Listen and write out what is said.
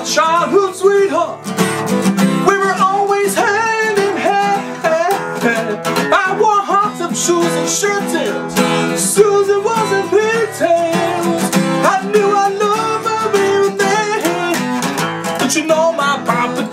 childhood sweetheart. We were always hand in hand. I wore hot-top shoes and shirt tails. Susan wasn't pigtails. I knew I loved her even then. But you know my papa